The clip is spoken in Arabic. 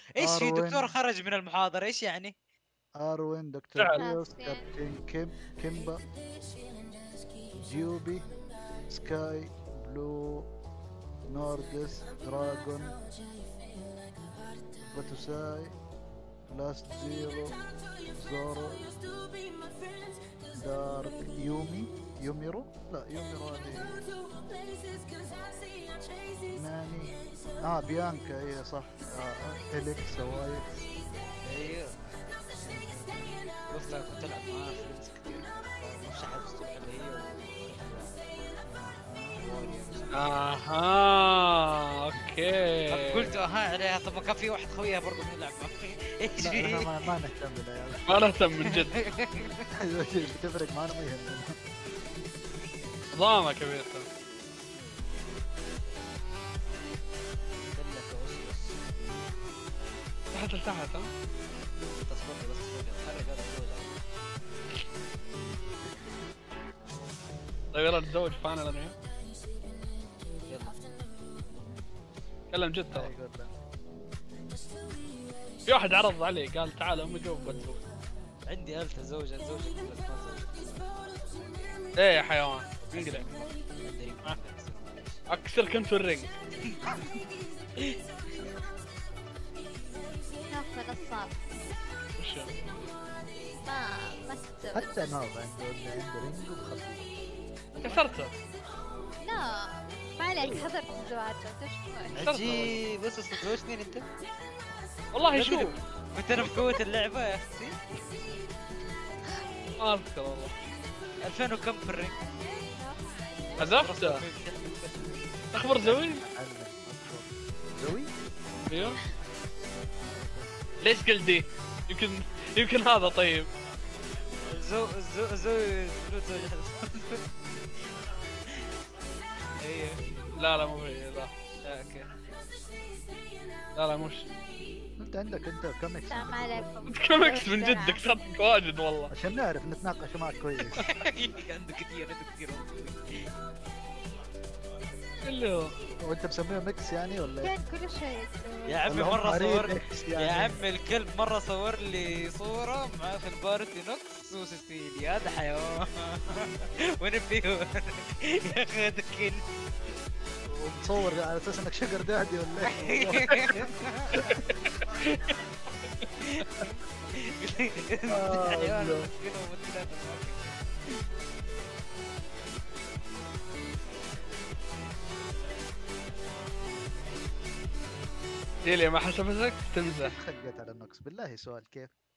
ايش في اروين، دكتور خرج من المحاضرة ايش يعني؟ اروين، دكتور خلاص بيوس، يعني. كابتن كيمبا، جيوبي، سكاي بلو، نوردس، دراجون، باتوساي، لاست زيرو، زورو، دارك، يوميرو، لا يوميرو هذه ناني، بيانكا، هي صح، إليكس، وايكس. ايوه قلت كنت العب معاه فريندز كثير، مش حفظت اللي هي ووريرز. اها اوكي. قلت اها عليها، طب ما كان في واحد خويها برضه بنلعب معاه ايش لا احنا في؟ ما نهتم بالعيال. ما نهتم من جد. بتفرق معنا ما يهمنا. ضامة كبير. تحت لتحت ها. تصبر بس اتحرك هذا الزوج. طيب يلا نتزوج فانا الحين. يلا تكلم جد ترى. يقول لا. في واحد عرض علي قال تعال امي جوب بتزوج. عندي ألف زوجة زوجة بس ما زوجة. ايه يا حيوان انقلع. اكسرك انت الرنج. ناخذ نصاب. وش ما تسوي. حتى نوب عنده رينج وخفيف. كسرته. لا ما عليك، حضرت الزواج وتشوف. عجيب بس تزوجني انت؟ والله شوف كنت انا بقوة اللعبة يا اختي. ما اذكر والله. 2000 وكم في الرينج؟ حذفته. اخبر زوي. زوي؟ ايوه. ليش قلت دي؟ يمكن هذا طيب. زو ايه لا مو هي لا. اوكي. لا مش. انت عندك كم السلام عليكم. كمكس من جدك صدق واجد والله. عشان نعرف نتناقش معك كويس. عنده كثير اللي هو وانت مسميه ميكس يعني ولا ايه؟ كان كل شيء. يا عمي ولا هم مرة عريض صور لي ميكس يا يعني؟ عمي الكلب مرة صور لي صورة معاه في البارتي نوكس وسيسيلي، هذا حيوان. وين فيه يا اخي هذا كلب. ومتصور على اساس انك شجر دادي ولا ايه؟ حيوان الله. مسكين ومثلات الماكينة. ديليا ما حسبتك تمزح. خلقت على النقص بالله، سؤال كيف؟